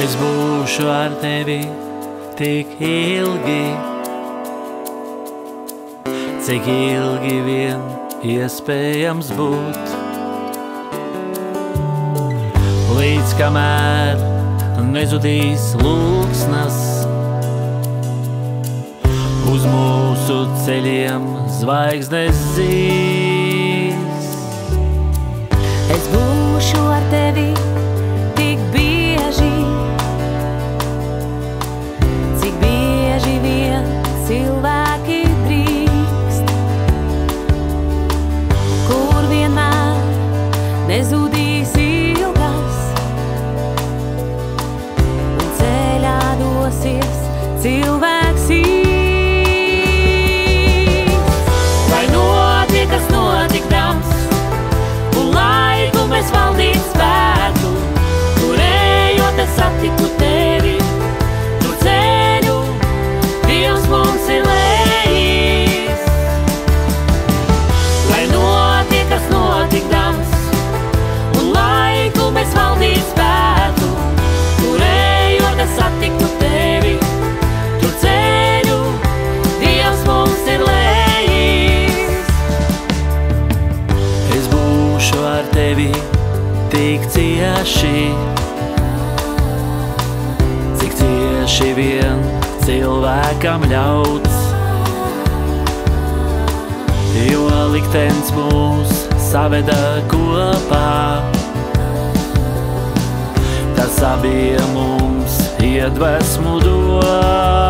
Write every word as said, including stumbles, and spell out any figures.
Es būšu ar tevi tik ilgi, cik ilgi vien iespējams būt. Līdz kamēr nezudīs lūgsnas, uz mūsu ceļiem zvaigznes zīs. Es būšu ar tevi tik bieži, cik bieži vien cilvēki drīkst, kur vienmēr nezudīs ilgas, un ceļā dosies cilvēks īsts. Lai notiek, kas notikdams, un laiku mēs valdīt spētu, tur ejot es satiku tevi, tur ceļu Dievs mums ir lejis. Lai notiek, kas notikdams, un laiku mēs valdīt spētu, tur ejot es satiku tevi, tur ceļu Dievs mums ir lejis. Es būšu ar tevi tik cieši, cik cieši vien cilvēkam ļauts, jo liktenis mūs saveda kopā. Tas abiem mums iedvesmu dod.